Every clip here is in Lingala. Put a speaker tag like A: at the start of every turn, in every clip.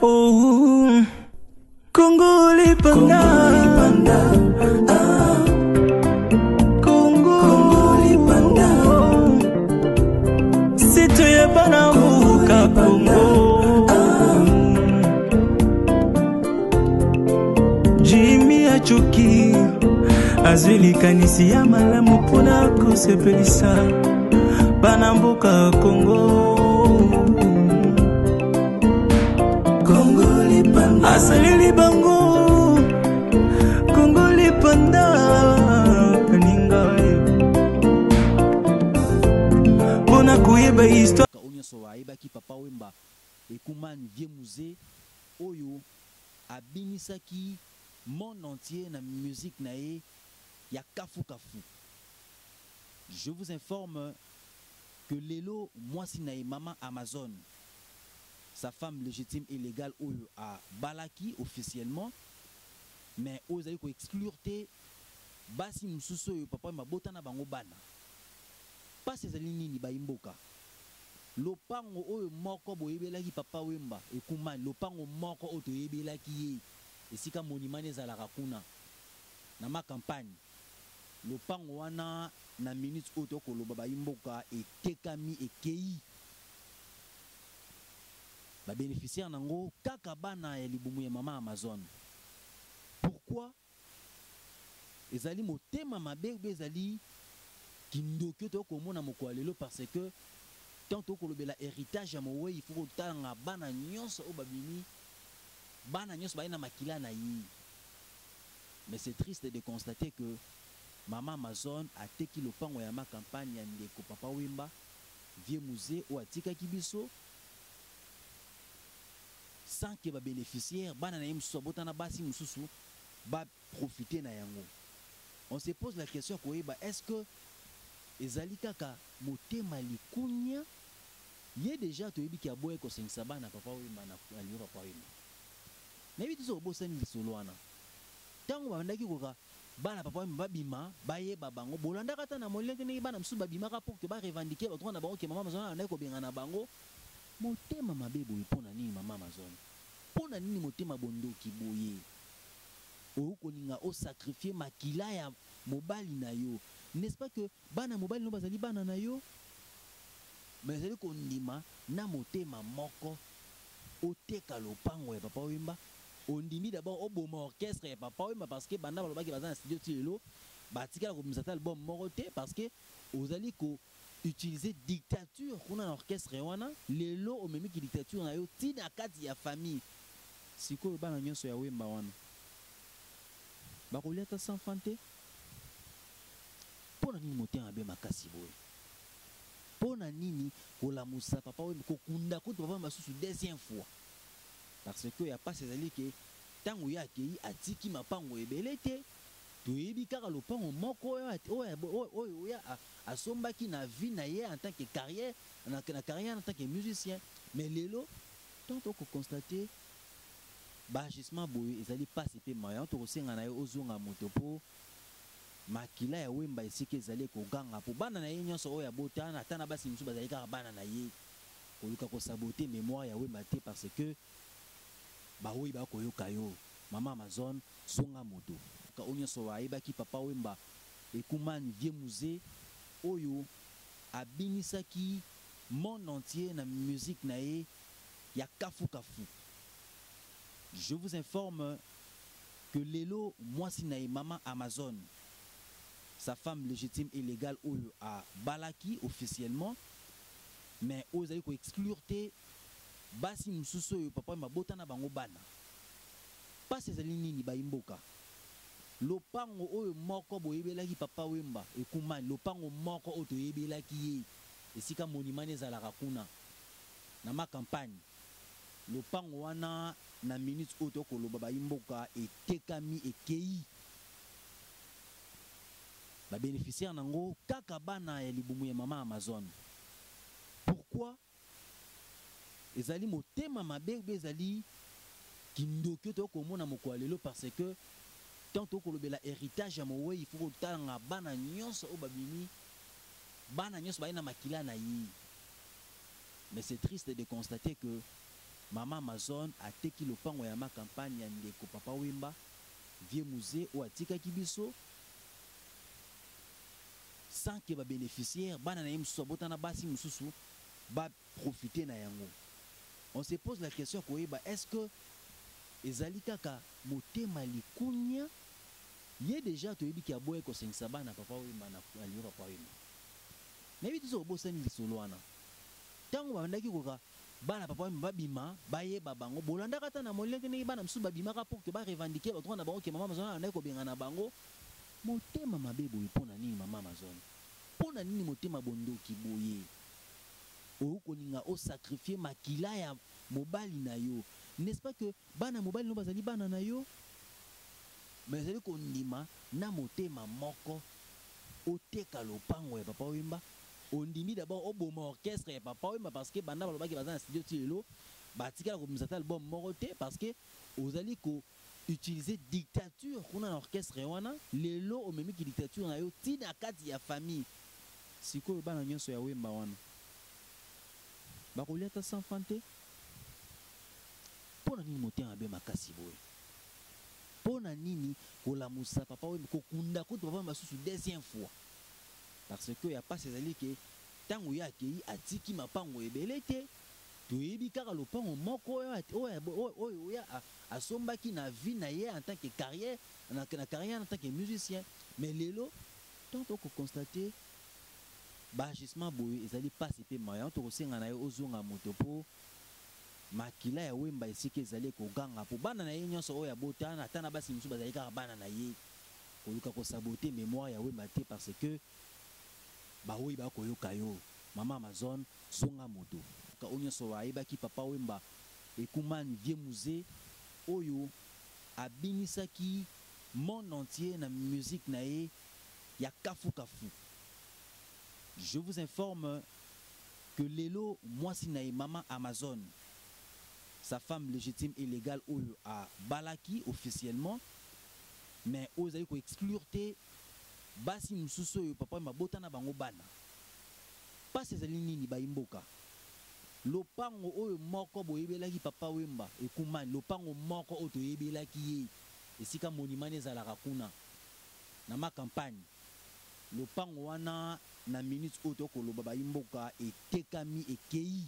A: Oh, Congolais panda, Congolais panda. Si tu es pas dans Mouka Congo, Jimmy Achuki, Azuli Kanisi ya malamu pona kosepelisa Banamboka Congo. Congolais panda, Asalili bango, Congolais panda, Kaninga. Pona kuyeba histoire.
B: Onyoso aiba ki papa wemba ekumani vie musée oyo abinisaki monde entier na musique nae ya kafu kafu. Je vous informe que Lelo mwasi nae maman Amazon, sa femme légitime et légale oyo a balaki officiellement, mais oyo ko exclure te basi mususu oyo papa mabota na bango bana. Pas ces nini baimboka. Lopango oyo moko boyebelaki papa wemba ekumani lopango moko oyo toyebelaki ye esika monument ezalaka kuna na ma campagne. Lopango wana na minute oyo tokoloba baimboka etekami ekei ba bénéficiaire nango kaka bana ya libumu ya mama Amazon. Pourquoi? Ezali motema mabe ou ezali kindoki tokomona mokwalelo parce que tant que le héritage à Mowe, il faut que tu bana nyonso au babini, bana nyonso baina makila na yi. Mais c'est triste de constater que maman Amazon a teki le pango ya ma campagne ya ndeko papa wemba vieux musée ou atika kibiso sans que ba bénéficiaire bana na yimso botana basi mususu ba profiter na yango. On se pose la question koyeba est-ce que ezali kaka motema likunya ye déjà to yebi ki aboye ko sengisa bana papa wemba na aliyo papa wemba na yebi tiso bosani lisolo wana tango bandaki koka bana papa wemba babima baye babango bolanda kata na molenge ne bana msu babima ka pour que ba revendiquer ba tona bango ke mama Amazon na ko benga na bango motema mabebo ipona nini mama Amazon pona nini motema bondoki boye o koninga o sacrifier makila ya mobali na yo. N'est-ce pas que bana mobile no bazali bana na yo mais ezali kondima na motema moko oteka lopango ya papa wemba ondimi d'abord oboma orchestre ya papa wemba parce que banda balobaki baza na studio tilelo batikala komisa ta album moko te parce que ozali ko utiliser dictature kuna na orchestre wana lelo omemi ki dictature na yo tina kati ya famille sikoyo bana nyonso ya wemba wana bakolia ta sans fante. Pona nini motema abe makasi boye? Pona nini kola musa papa wemba kokunda kutu papa masusu deuxième fois? Parce que ya pas ces alliés que tango ya kei atiki mapango ebelete to yebi kaka lopango moko oyo asombaki na vie na ye en tant que carrière na carrière en tant que musicien. Mais lelo tant qu'on constater bajissement boye ezali pas pe moyen to kosenga na yo ozonga moto po makila ya wemba esike ezali koganga po bana na ye nyonso oyo abotana atana basi musu bazali kaka bana na ye koluka kosabote mémoire ya wemba te parce que baoyi bakoyoka yo mama Amazon zonga moto ka onyoso ayebaki papa wemba ekumani vieux musée oyo abinisaki monde entier na musique na ye ya kafu kafu. Je vous informe que Lelo mwasi nae maman Amazon, sa femme légitime et légale oyo a balaki officiellement, mais oyo ko exclure te basi mususu oyo papa mabota na bango bana. Pas ces nini baimboka. Lopango oyo moko boyebelaki papa wemba ekumani lopango moko oyo toyebelaki ye esika monument ezalaka kuna na ma campagne. Lopango wana na minute oyo tokoloba baimboka etekami ekei ba bénéficiaire nango kaka bana ya libumu ya mama Amazon. Pourquoi? Ezali motema mabe ou ezali kindoki tokomona mokwalelo parce que tant tokolobela héritage ya Mowe il faut tanga bana nyonso o babimi bana nyonso baina makila na yi. Mais c'est triste de constater que Mama Amazon ateki lopango ya ma campagne ya ndeko Papa Wemba vieux musée ou atika kibiso sans que ba bénéficiaire bana na yimso botana basi mususu ba profiter na yango. On se pose la question koyeba est-ce que ezali kaka motema likunya ye déjà to yebi ki aboye ko sengisa bana Papa Wemba na aliyo Papa Wemba. Mais bitu zo bosani lisolo wana. Tango bandaki koka bana Papa Wemba babima baye babango bolanda kata na molenge ne bana msu babima ka pour que ba revendiquer ba tona bango ke Mama Amazon na ko benga na bango motema mabebo ipona nini Mama Amazon pona nini motema bondoki boye okoninga o sacrifier makila ya mobali na yo n'est-ce pas que bana mobali no bazali bana na yo mais zali kondima na motema moko oteka lopango ya Papa Wemba ondimi d'abord oboma orchestre ya Papa Wemba parce que banda balobaki baza na studio tielo batika ko msata album morote parce que ozali ko utiliser dictature kuna na orchestre wana lelo omemi ki dictature na yo tina kati ya famille siko bana nyonso ya Wemba wana bakolia ta sans fante pona nini motema be makasi boye pona nini kolamusa Papa Wemba kokunda ko Papa Wemba susu deuxième fois parce que ya pas ezali ke tango ya kei atiki mapango ebele te toyebi kaka lopango moko oyo ya asombaki na vie na ye en tant que carrière na carrière en tant que musicien mais lelo tant qu'on constater bagissement boye ezali passe pe moyen to kosenga na yo ozonga moto po makila ya Wemba esika ezali koganga po bana na ye nyonso oyo ya botana ata na basi misu bazali kaka bana na ye koluka ko saboter mémoire ya Wemba te parce que baoyi bakoyoka yo Mama Amazon zonga moto ka onyoso waibaki Papa Wemba ekumani vieux musée oyo abinisaki monde entier na musique na ye ya kafu kafu. Je vous informe que lelo mwasi na ye Mama Amazon sa femme légitime et légale oyo a balaki officiellement mais ozali ko exclure te basi mususu oyo Papa Wemba botana bango bana pasi ezali nini baimboka lopango oyo moko boyebelaki Papa Wemba ekumani lopango moko oyo toyebelaki ye esika monument ezalaka kuna na ma campagne lopango wana na minute oyo tokoloba baimboka etekami ekei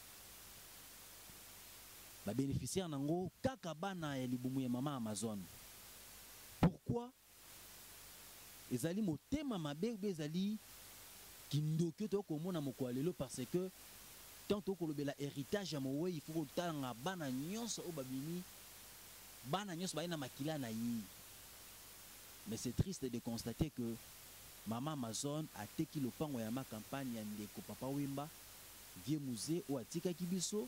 B: ba bénéficiaire nango kaka bana ya libumu ya Mama Amazon. Pourquoi ezali motema mabe ezali kindoki to komona mokwalelo parce que tant kolobela héritage ya mowe il faut kotanga bana nyonso o babini bana nyonso baina makila na yi. Mais c'est triste de constater que Mama Amazon a teki lopango ya ma campagne ya ndeko Papa Wemba vieux musée ou atika kibiso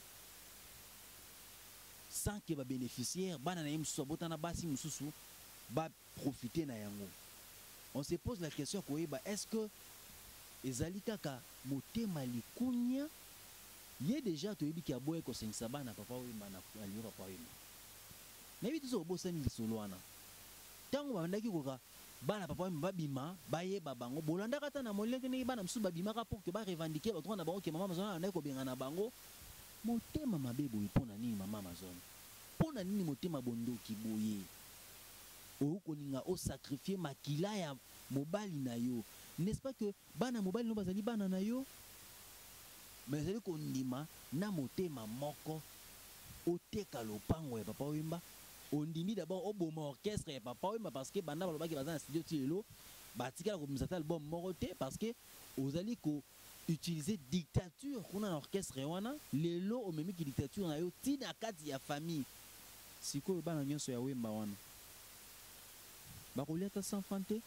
B: sans que ba bénéficiaire bana na yimso botana basi mususu ba profiter na yango. On se pose la question koyeba est-ce que ezali kaka motema likunya ye déjà toyebi ki aboye ko sengisa bana Papa Wemba na aliyo Papa Wemba. Mais bitu zo bosani lisolo wana tango bandaki koka bana Papa Wemba babima baye babango bolanda kata na molenge ne bana msu babima ka pour que ba revendiquer ba tona bango ke Mama Amazon na ko benga na bango motema mabebo ipona nini Mama Amazon pona nini motema bondoki boye okoninga o sacrifier makila ya mobali na yo n'est-ce pas que bana mobali no bazali bana na yo mais ezali kondima na motema moko oteka lopango ya Papa Wemba ondimi d'abord oboma orchestre ya Papa Wemba parce que banda balobaki baza na studio tielo batikala ko msata album morote parce que ozali ko utiliser dictature kuna na orchestre wana lelo omemi ki dictature na yo tina kati ya famille siko bana nyonso ya Wemba wana bakolia ta sans fante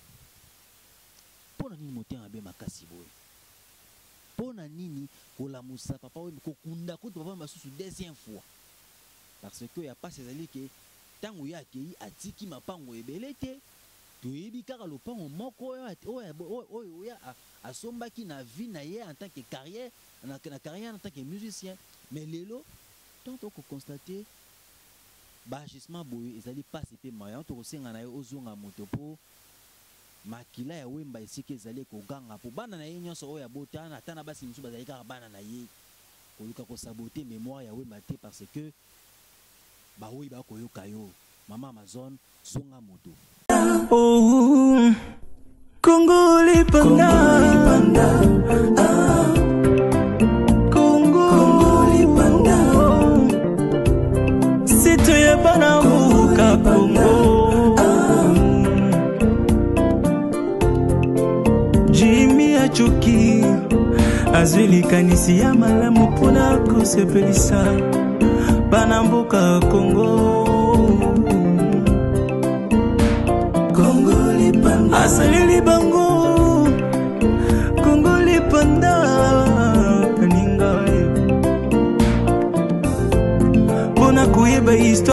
B: pona nini motema be makasi boye pona nini kolamusa Papa Wemba kokunda ko Papa Wemba susu deuxième fois parce que ya pas ezali ke tango ya kei atiki mapango ebele te toyebi kaka lopango moko oyo ya asombaki na vie na ye en tant que carrière na carrière en tant que musicien mais lelo tant qu'on constater bagissement boye ezali passe pe moyen to kosenga na yo ozonga moto po makila ya Wemba esika ezali koganga po bana na ye nyonso oyo ya botana ata na basi misu bazali kaka bana na ye koluka ko saboter mémoire ya Wemba te parce que ba oui ba koyoka yo mama Amazon songa moto.
A: Oh Congo lipanda Congo lipanda Sito ya bana muka Congo Jimmy achuki azwili kanisi ya malamu pona kusepelisa bana mboka Congo Congo lipanda asalili bango Congo lipanda kaninga pona kuyeba histoire